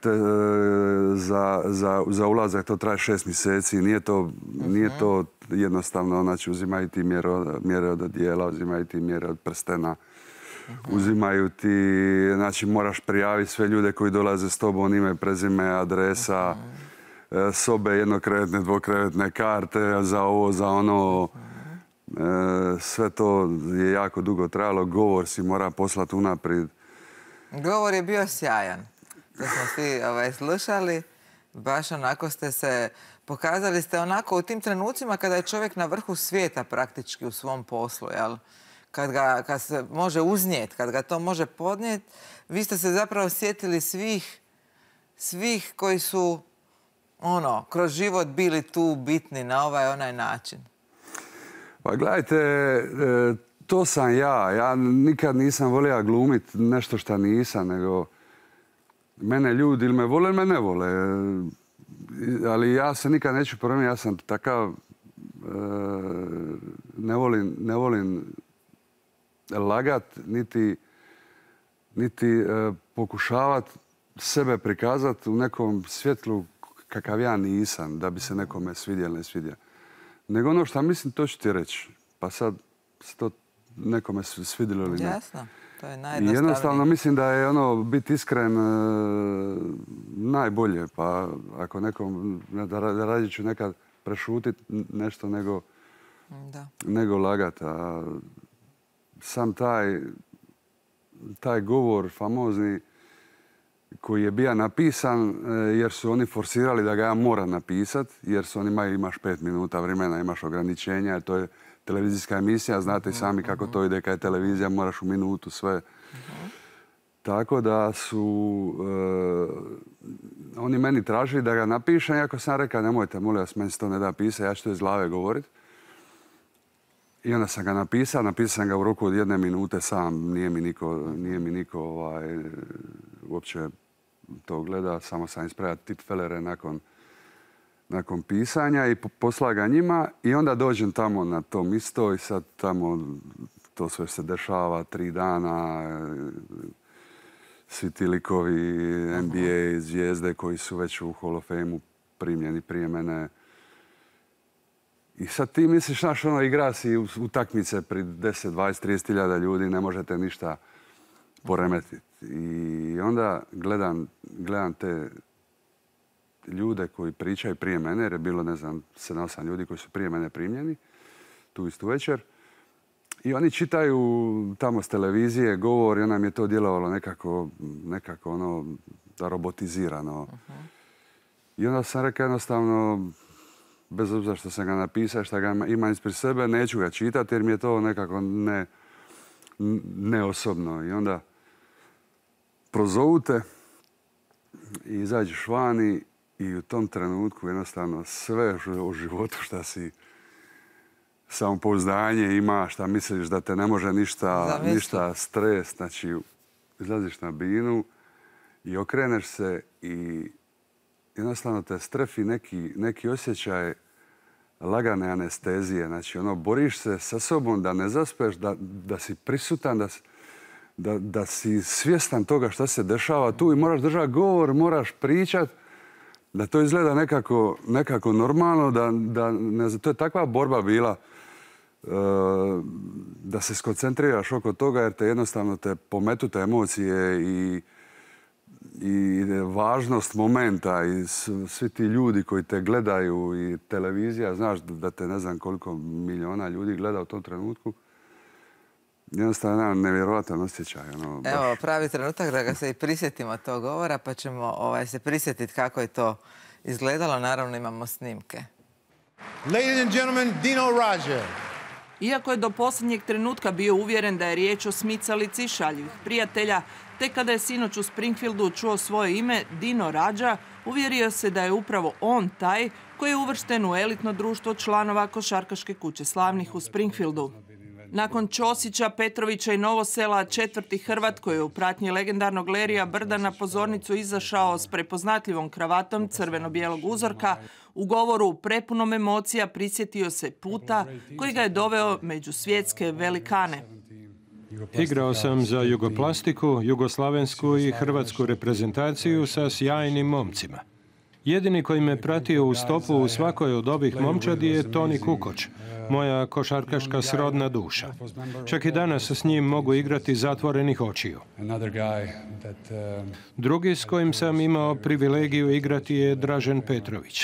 za ulazak, to traje šest mjeseci. Nije to jednostavno, znači uzimaju ti mjere od odijela, uzimaju ti mjere od prstena, uzimaju ti, znači moraš prijaviti sve ljude koji dolaze s tobom, ime, prezime, adresa, sobe, jednokrevetne, dvokrevetne karte za ovo, za ono. Sve to je jako dugo trajalo. Govor si mora poslati unaprijed. Govor je bio sjajan. To smo svi slušali. Baš onako ste se pokazali, ste onako u tim trenucima kada je čovjek na vrhu svijeta praktički u svom poslu, jel? Kad se može uznijeti, kad ga to može podnijeti, vi ste se zapravo sjetili svih, svih koji su ono, kroz život bili tu bitni na ovaj onaj način. Pa gledajte, to sam ja. Ja nikad nisam volio glumiti nešto što nisam, nego mene ljudi ili me vole ili me ne vole. Ali ja se nikad neću promijeniti, ja sam takav, ne volim, ne volim lagat, niti, niti pokušavat sebe prikazati u nekom svjetlu kakav ja nisam, da bi se nekome svidjelo ili ne svidjelo. Nego ono što mislim, to ću ti reći. Pa sad se to nekome svidjelo ili ne. Jasno, to je najjednostavnije. I jednostavno mislim da je ono, biti iskren najbolje. Pa ako nekom, da radit ću nekad prešutiti nešto nego, nego lagat. A sam taj, taj govor famozni koji je bio napisan jer su oni forsirali da ga ja moram napisati, jer su oni imaju, imaš pet minuta vremena, imaš ograničenja, to je televizijska emisija, znate i sami kako to ide kad je televizija, moraš u minutu sve. Tako da su oni meni tražili da ga napišem, iako sam rekao nemojte, molim vas, meni se to ne da pisati, ja ću to iz glave govoriti. I onda sam ga napisao, napisao sam ga u roku od jedne minute sam, nije mi niko, nije mi niko ovaj, uopće to gleda, samo sam ispravio tipfelere nakon, nakon pisanja i poslao ga njima i onda dođem tamo na tom isto i sad tamo to sve se dešava, tri dana, svi ti likovi N B A zvijezde koji su već u Hall of Fame-u primljeni prije mene. I sad ti misliš, znaš, ono, igra si utakmice pri deset, dvadeset, trideset hiljada ljudi, ne možete ništa poremetiti. I onda gledam, gledam te ljude koji pričaju prije mene, jer je bilo, ne znam, sedam osam ljudi koji su prije mene primljeni, tu istu večer. I oni čitaju tamo s televizije govor i onda mi je to djelovalo nekako, nekako ono, robotizirano. I onda sam rekao jednostavno, bez obzira što sam ga napisao, što ga imam ispred sebe, neću ga čitati jer mi je to nekako ne, neosobno. I onda prozovu te i izađeš vani i u tom trenutku jednostavno sve u životu što si samopouzdanje ima, šta misliš da te ne može ništa, ništa stres, znači izlaziš na binu i okreneš se i jednostavno te strefi neki, neki osjećaj lagane anestezije. Znači, ono, boriš se sa sobom da ne zaspeš, da, da si prisutan, da, da, da si svjestan toga šta se dešava tu i moraš držati govor, moraš pričat, da to izgleda nekako, nekako normalno, da, da ne znam, to je takva borba bila uh, da se skoncentriraš oko toga jer te jednostavno te pometu te emocije i i važnost momenta i svi ti ljudi koji te gledaju i televizija, znaš da te ne znam koliko miliona ljudi gleda u tom trenutku. Jednostavno jedan nevjerojatan osjećaj. Ono, baš... Evo, pravi trenutak da ga se i prisjetimo tog govora, pa ćemo ovaj, se prisjetiti kako je to izgledalo. Naravno imamo snimke. Ladies and gentlemen, Dino Radja. Iako je do posljednjeg trenutka bio uvjeren da je riječ o smicalici šaljivih prijatelja, tek kada je sinoć u Springfieldu čuo svoje ime, Dino Radja uvjerio se da je upravo on taj koji je uvršten u elitno društvo članova košarkaške kuće slavnih u Springfieldu. Nakon Ćosića, Petrovića i Novosela, četvrti Hrvat koji je u pratnji legendarnog Lerija Brda na pozornicu izašao s prepoznatljivom kravatom crveno-bijelog uzorka, u govoru prepunom emocija prisjetio se puta koji ga je doveo među svjetske velikane. Igrao sam za Jugoplastiku, jugoslavensku i hrvatsku reprezentaciju sa sjajnim momcima. Jedini koji me pratio u stopu u svakoj od ovih momčadi je Toni Kukoč, moja košarkaška srodna duša. Čak i danas s njim mogu igrati zatvorenih očiju. Drugi s kojim sam imao privilegiju igrati je Dražen Petrović.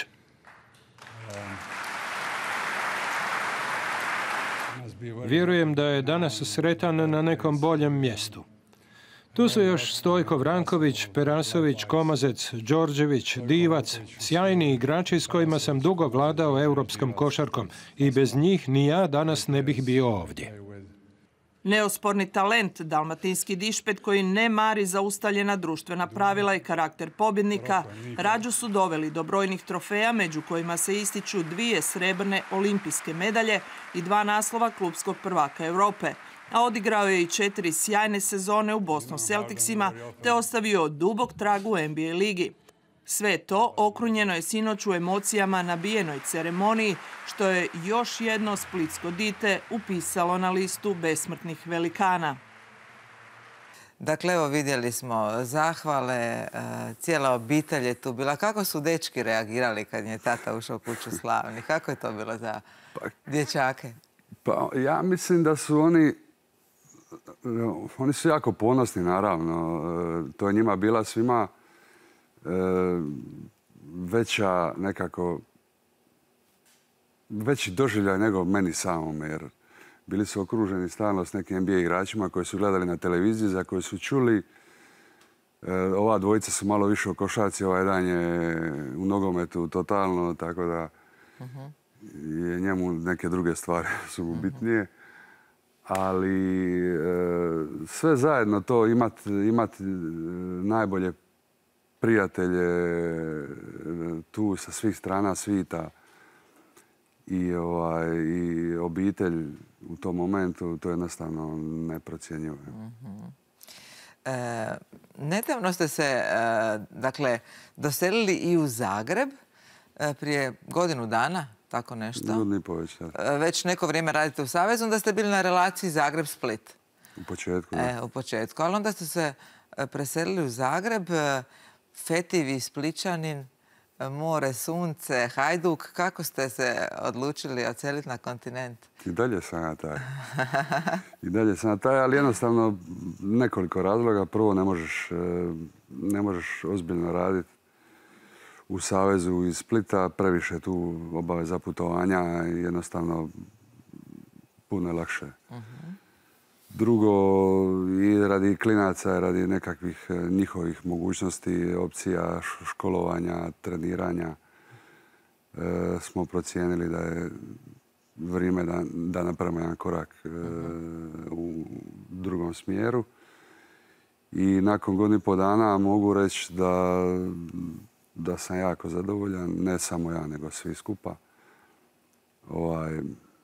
Vjerujem da je danas sretan na nekom boljem mjestu. Tu su još Stojko Vranković, Perasović, Komazec, Đorđević, Divac, sjajni igrači s kojima sam dugo vladao europskom košarkom i bez njih ni ja danas ne bih bio ovdje. Neosporni talent, dalmatinski dišpet koji ne mari za ustaljena društvena pravila i karakter pobjednika, Rađu su doveli do brojnih trofeja, među kojima se ističu dvije srebrne olimpijske medalje i dva naslova klupskog prvaka Europe, a odigrao je i četiri sjajne sezone u Boston Celticsima te ostavio dubok trag u N B A ligi. Sve to okrunjeno je sinoć u emocijama na bijenoj ceremoniji, što je još jedno splitsko dite upisalo na listu besmrtnih velikana. Dakle, evo vidjeli smo zahvale, cijela obitelj je tu bila. Kako su dečki reagirali kad je tata ušao u kuću slavnih? Kako je to bilo za dječake? Pa ja mislim da su oni, oni su jako ponosni, naravno. To je njima bila svima veća nekako, veći doživljaj nego meni samom, jer bili su okruženi stalno s nekim N B A igračima koji su gledali na televiziji, za koje su čuli. Ova dvojica su malo više u košarci, ovaj jedan je u nogometu totalno, tako da je njemu neke druge stvari su mu bitnije. Ali sve zajedno to imati imat najbolje prijatelje tu sa svih strana svita i, ovaj, i obitelj u tom momentu, to je jednostavno neprocjenjivo. Mm-hmm. E, nedavno ste se e, dakle, doselili i u Zagreb e, prije godinu dana, tako nešto. Godinu i po već, e, već neko vrijeme radite u Savezu, onda ste bili na relaciji Zagreb-Split. U početku, da. E, u početku, ali onda ste se preselili u Zagreb. Fetivi, Spličanin, more, sunce, Hajduk. Kako ste se odlučili odseliti na kontinent? I dalje sam ja taj. I dalje sam ja taj, ali jednostavno nekoliko razloga. Prvo, ne možeš, ne možeš ozbiljno raditi u Savezu iz Splita. Previše tu obaveza putovanja i jednostavno puno je lakše. Uh-huh. Drugo, i radi klinaca, radi nekakvih njihovih mogućnosti, opcija školovanja, treniranja, e, smo procijenili da je vrijeme da, da napravimo jedan korak e, u drugom smjeru. I nakon godinu i pol dana mogu reći da, da sam jako zadovoljan, ne samo ja, nego svi skupa. Ovaj,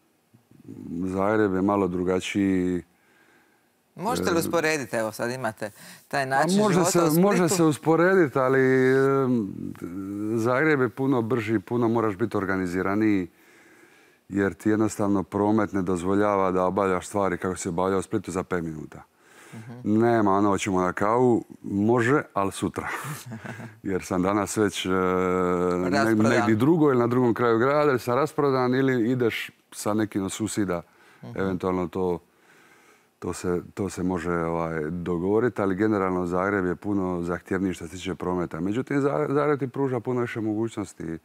Zagreb je malo drugačiji. Možete li usporediti? Evo, sad imate taj način može života se, u Splitu. Može se usporediti, ali Zagreb je puno brži, puno moraš biti organiziraniji, jer ti jednostavno promet ne dozvoljava da obavljaš stvari kako se obavlja u Splitu za pet minuta. Uh-huh. Nema, ono, hoćemo na kavu, može, ali sutra. Jer sam danas već ne, negdje drugo ili na drugom kraju grada, ili sam rasprodan ili ideš sa nekim od susjeda, uh-huh. eventualno to To se, to se može ovaj, dogovoriti, ali generalno Zagreb je puno zahtjevniji što se tiče prometa. Međutim, Zagreb ti pruža puno više mogućnosti. E,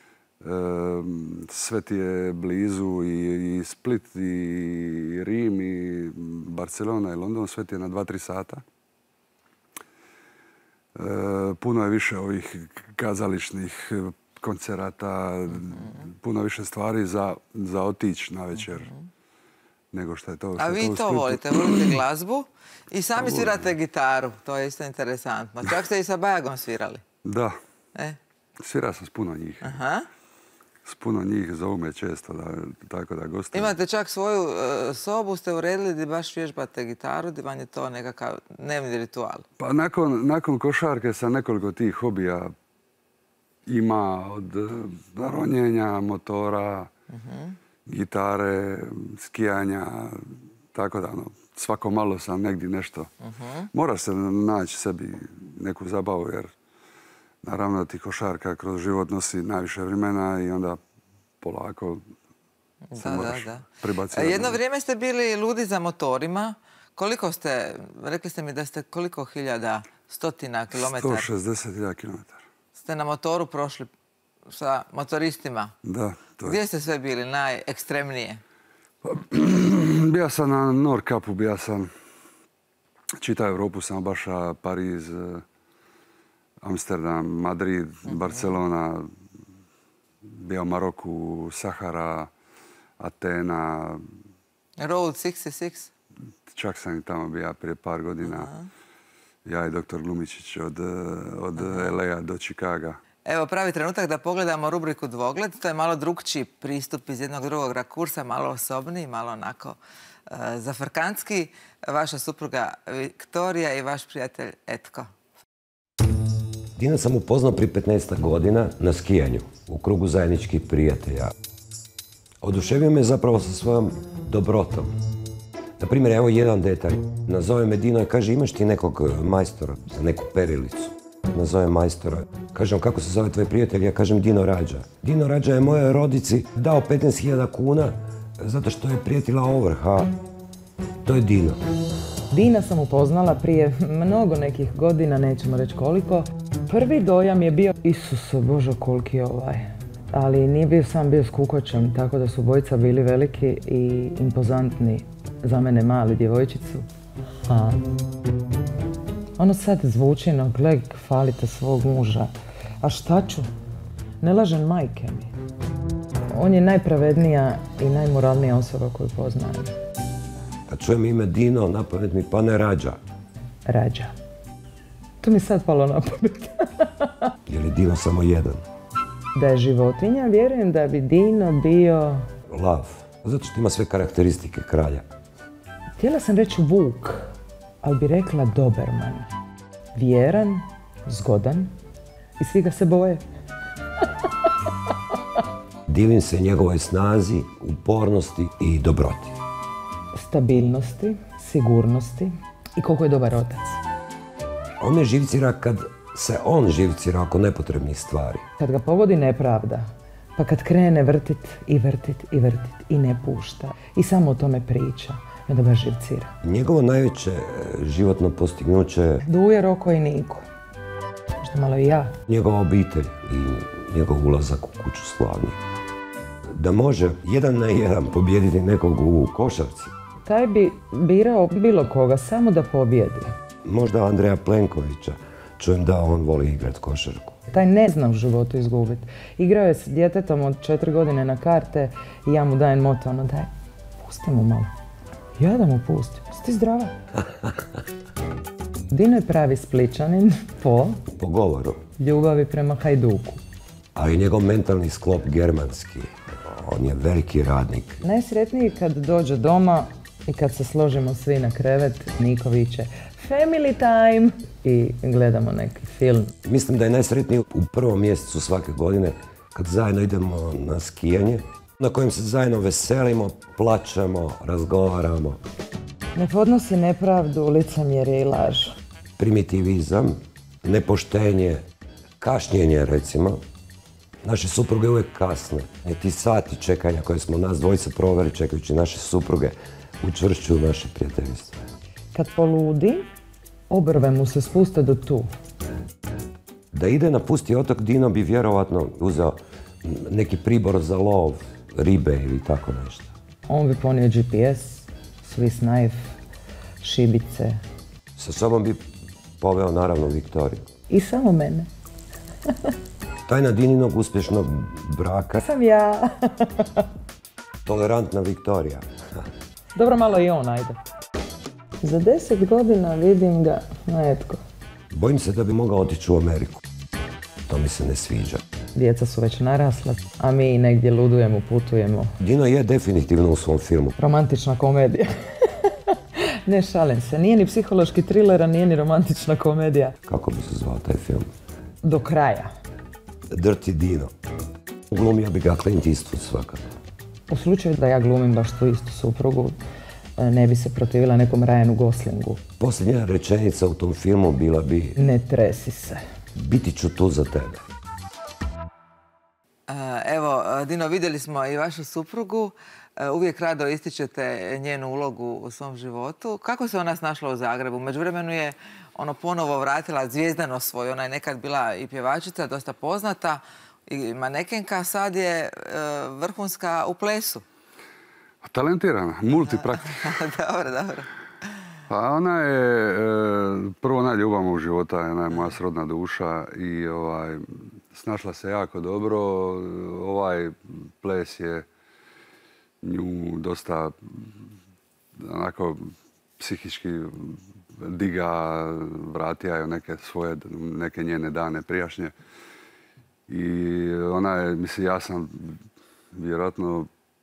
sve ti je blizu i, i Split, i Rim, i Barcelona, i London, sve ti je na dva tri sata. E, puno je više ovih kazališnih koncerata, mm-hmm. puno više stvari za, za otići na večer. Mm-hmm. Nego što je to. Što A vi to, to volite, volite glazbu i sami svirate gitaru, to je isto interesantno. Čak ste i sa Bajagom svirali. Da, e? svirao sam s puno njih. Aha. s puno njih, zovu me često, da, tako da gostujem. Imate čak svoju uh, sobu, ste uredili gdje baš vježbate gitaru, gdje vam je to nekakav dnevni ritual? Pa nakon, nakon košarke sam nekoliko tih hobija ima od ronjenja, motora, uh-huh. gitare, skijanja, tako da, no, svako malo sam negdje nešto. Uh-huh. Mora se naći sebi neku zabavu, jer naravno ti košarka kroz život nosi najviše vremena i onda polako se da, moraš da, da. pribaciti. Jedno vrijeme ste bili ludi za motorima. Koliko ste, rekli ste mi da ste koliko hiljada, stotina kilometara? sto šezdeset hiljada kilometara. Ste na motoru prošli sa motoristima? Da. To je. Gdje ste sve bili najekstremnije? Pa, bija sam na Nordkapu, bija sam čitavu Europu, sam Baša, Pariz, Amsterdam, Madrid, uh-huh. Barcelona, bio u Maroku, Sahara, Atena. Road šezdeset šest? Čak sam i tamo bio prije par godina. Uh-huh. Ja i doktor Glumičić od, od uh-huh. L A do Čikaga. Evo, pravi trenutak da pogledamo rubriku Dvogled. To je malo drugčiji pristup iz jednog drugog rakursa, malo osobniji, malo onako uh, zafrkantski. Vaša supruga Viktorija i vaš prijatelj Etko. Dina sam upoznao prije petnaest godina na skijanju, u krugu zajedničkih prijatelja. Oduševio me zapravo sa svojom dobrotom. Na primjer, evo jedan detalj. Nazove me Dino i kaže, imaš ti nekog majstora za neku perilicu? Nazove majstora. Kažem, kako se zove tvoj prijatelj? Ja kažem, Dino Rađa. Dino Rađa je mojoj rodici dao petnaest hiljada kuna zato što je prijetila ovrha. To je Dino. Dina sam upoznala prije mnogo nekih godina, nećemo reći koliko. Prvi dojam je bio, Isuse Bože, koliki je ovaj. Ali nije bio sam bio skukočan, tako da su bojica bili veliki i impozantni. Za mene mali djevojčicu. A ono sad zvuči, no gled, falite svog muža. A šta ću? Ne lažem majke mi. On je najpravednija i najmoralnija osoba koju poznajem. Kad čujem ime Dino, na pamet mi pane Rađa. Rađa. To mi sad palo na pamet. Je li Dino samo jedan? Da je životinja, vjerujem da bi Dino bio... Lav. Zato što ima sve karakteristike kralja. Htjela sam reći vuk, ali bi rekla Doberman. Vjeran, zgodan i svi ga se boje. Divim se njegovoj snazi, upornosti i dobroti. Stabilnosti, sigurnosti i koliko je dobar otac. On me živcira kad se on živcira oko nepotrebnih stvari. Kad ga pogodi nepravda, pa kad krene vrtit i vrtit i vrtit i ne pušta i samo o tome priča, onda baš živcira. Njegovo najveće životno postignuće... Duje, Roko i Niko. Možda malo i ja. Njegova obitelj i njegov ulazak u kuću slavnih. Da može jedan na jedan pobijediti nekog u košarci. Taj bi birao bilo koga, samo da pobjedi. Možda Andreja Plenkovića. Čujem da on voli igrat košarku. Taj ne zna u životu izgubiti. Igrao je s djetetom od četiri godine na karte i ja mu dajem moto, ono daj, pusti mu malo. Ja da mu pustim. Si ti zdrava? Dino je pravi Spličanin po... Po govoru. Ljubavi prema Hajduku. Ali njegov mentalni sklop germanski. On je veliki radnik. Najsretniji kad dođe doma i kad se složimo svi na krevet, Niko viče Family time! I gledamo neki film. Mislim da je najsretniji u prvom mjesecu svake godine kad zajedno idemo na skijanje, na kojem se zajedno veselimo, plačemo, razgovaramo. Ne podnosi nepravdu, licemjerje i laž. Primitivizam, nepoštenje, kašnjenje recimo. Naše supruge uvijek kasne. I ti sati čekanja koje smo nas dvojice proveli čekajući naše supruge učvršćuju naše prijateljstvo. Kad poludi, obrve mu se spuste do tu. Da ide na pusti otok, Dino bi vjerovatno uzeo neki pribor za lov, ribe ili tako nešto. On bi ponio G P S, Swiss knife, šibice. Sa sobom bi poveo naravno Viktoriju. I samo mene. Tajna Dininog uspješnog braka. Sam ja. Tolerantna Viktorija. Dobro, malo i on, ajde. Za deset godina vidim ga na Etko. Bojim se da bi mogao otići u Ameriku. To mi se ne sviđa. djeca su već narasla, a mi negdje ludujemo, putujemo. Dino je definitivno u svom filmu. Romantična komedija. Ne, šalim se. Nije ni psihološki thriller, a nije ni romantična komedija. Kako bi se zvao taj film? Do kraja. Dirty Dino. Glumio bi ga Clint Eastwood svakako. U slučaju da ja glumim baš tu istu suprugu, ne bi se protivila nekom Ryanu Goslingu. Posljednja rečenica u tom filmu bila bi... Ne tresi se. Biti ću tu za tebe. Evo, Dino, vidjeli smo i vašu suprugu. Uvijek rado ističete njenu ulogu u svom životu. Kako se ona snašla u Zagrebu? Međuvremenu je ono ponovo vratila Zvjezdano svoj. Ona je nekad bila i pjevačica, dosta poznata, i manekenka, sad je vrhunska u plesu. Talentirana, multipraktik. Dobro, dobro. Pa ona je prvo najljubav mog života, ona je moja srodna duša i ovaj, snašla se jako dobro. Ovaj ples je nju dosta onako psihički diga, vratija je neke svoje, neke njene dane prijašnje. I ona je, mislim, ja sam vjerojatno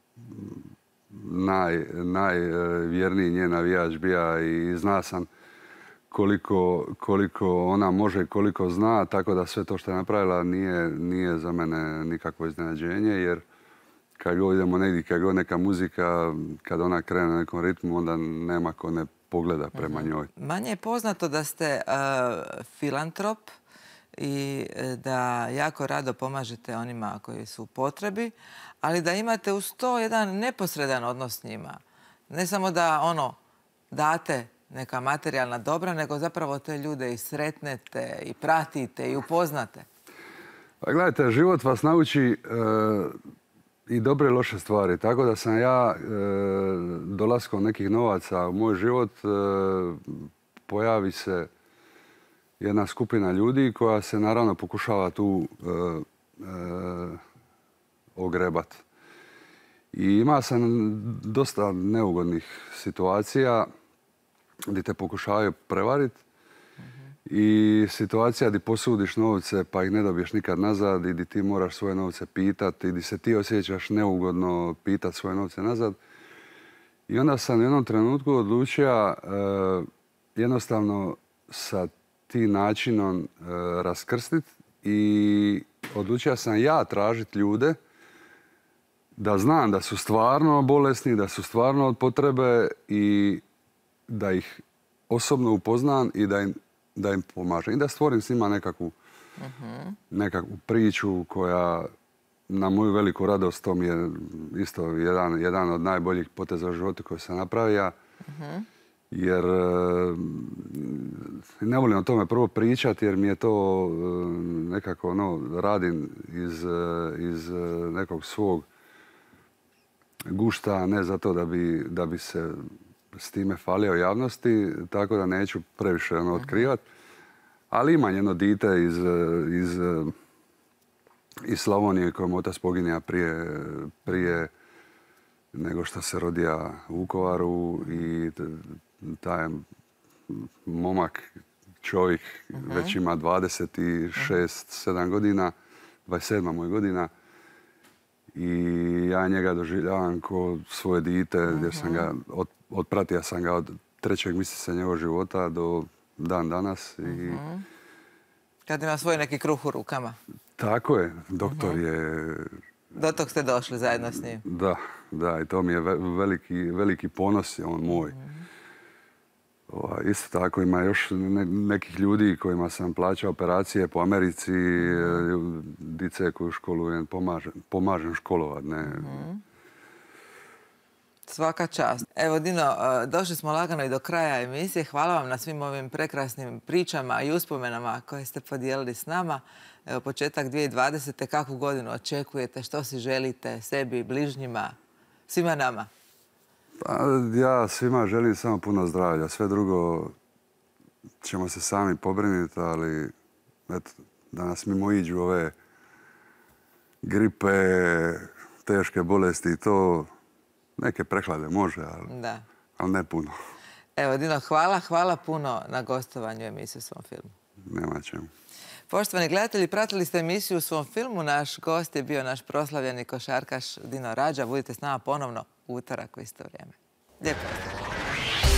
naj, najvjerniji njen navijač bija i zna sam koliko, koliko ona može, koliko zna, tako da sve to što je napravila nije, nije za mene nikakvo iznenađenje, jer kad god idemo negdje, kad god neka muzika, kad ona krene na nekom ritmu, onda nema ko ne pogleda prema njoj. Manje je poznato da ste uh, filantrop i da jako rado pomažete onima koji su u potrebi, ali da imate uz to jedan neposredan odnos s njima. Ne samo da ono date neka materijalna dobra, nego zapravo te ljude i sretnete, i pratite, i upoznate. Pa gledajte, život vas nauči uh, i dobre i loše stvari. Tako da sam ja uh, dolaskom nekih novaca u moj život uh, pojavi se jedna skupina ljudi koja se naravno pokušava tu uh, uh, ogrebat. I ima sam dosta neugodnih situacija gdje te pokušavaju prevariti i situacija gdje posudiš novce pa ih ne dobiješ nikad nazad i gdje ti moraš svoje novce pitati i gdje se ti osjećaš neugodno pitati svoje novce nazad. I onda sam u jednom trenutku odlučio uh, jednostavno sa tim načinom uh, raskrstiti i odlučio sam ja tražiti ljude da znam da su stvarno bolesni, da su stvarno od potrebe i da ih osobno upoznam i da im, da im pomažem. I da stvorim s njima nekakvu, uh-huh. nekakvu priču koja na moju veliku radost, to mi je isto jedan, jedan od najboljih poteza u životu koji sam napravio. Uh-huh. Jer ne volim o tome prvo pričati jer mi je to nekako, no, radim iz, iz nekog svog gušta, ne zato da bi, da bi se s time falio javnosti, tako da neću previše ono otkrivati. Ali imam jedno dite iz, iz, iz Slavonije kojem otac poginja prije, prije nego što se rodija u Vukovaru i taj momak, čovjek, uh-huh. već ima dvadeset šest sedam godina, dvadeset sedam moj godina. I ja njega doživljavam kao svoje dite, uh-huh. jer sam ga, od, otpratio sam ga od trećeg mjeseca njegovog života do dan danas. I uh-huh. Kad ima svoj neki kruh u rukama. Tako je, doktor uh-huh. je... Do tog ste došli zajedno s njim. Da, da, i to mi je veliki, veliki ponos, je on moj. Uh-huh. O, isto tako ima još ne, nekih ljudi kojima sam plaćao operacije po Americi, uh-huh. dice koju školujem, pomažem, pomažem školovat. Ne. Uh-huh. Svaka čast. Evo, Dino, došli smo lagano i do kraja emisije. Hvala vam na svim ovim prekrasnim pričama i uspomenama koje ste podijelili s nama. Evo, početak dvije tisuće dvadesete. Kakvu godinu očekujete? Što si želite sebi, bližnjima, svima nama? Pa, ja svima želim samo puno zdravlja. Sve drugo ćemo se sami pobrinuti, ali eto, da nas mimo iđu ove gripe, teške bolesti i to, neke prehlade može, ali, da. ali ne puno. Evo, Dino, hvala, hvala puno na gostovanju emisije u svom filmu. Nema čemu. Poštovani gledatelji, pratili ste emisiju u svom filmu. Naš gost je bio naš proslavljeni košarkaš Dino Radža. Budite s nama ponovno u utorak u isto vrijeme. Lijep pozdrav.